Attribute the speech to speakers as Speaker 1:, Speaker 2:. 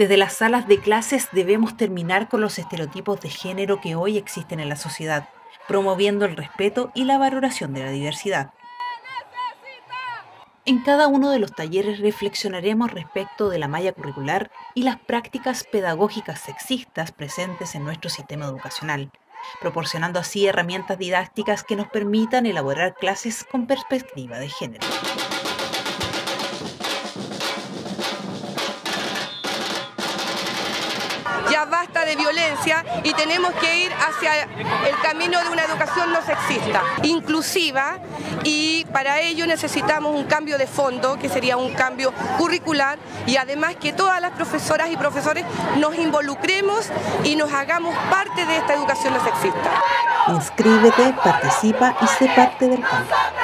Speaker 1: Desde las salas de clases debemos terminar con los estereotipos de género que hoy existen en la sociedad, promoviendo el respeto y la valoración de la diversidad. En cada uno de los talleres reflexionaremos respecto de la malla curricular y las prácticas pedagógicas sexistas presentes en nuestro sistema educacional, proporcionando así herramientas didácticas que nos permitan elaborar clases con perspectiva de género.
Speaker 2: Ya basta de violencia y tenemos que ir hacia el camino de una educación no sexista, inclusiva, y para ello necesitamos un cambio de fondo, que sería un cambio curricular, y además que todas las profesoras y profesores nos involucremos y nos hagamos parte de esta educación no sexista.
Speaker 1: Inscríbete, participa y sé parte del cambio.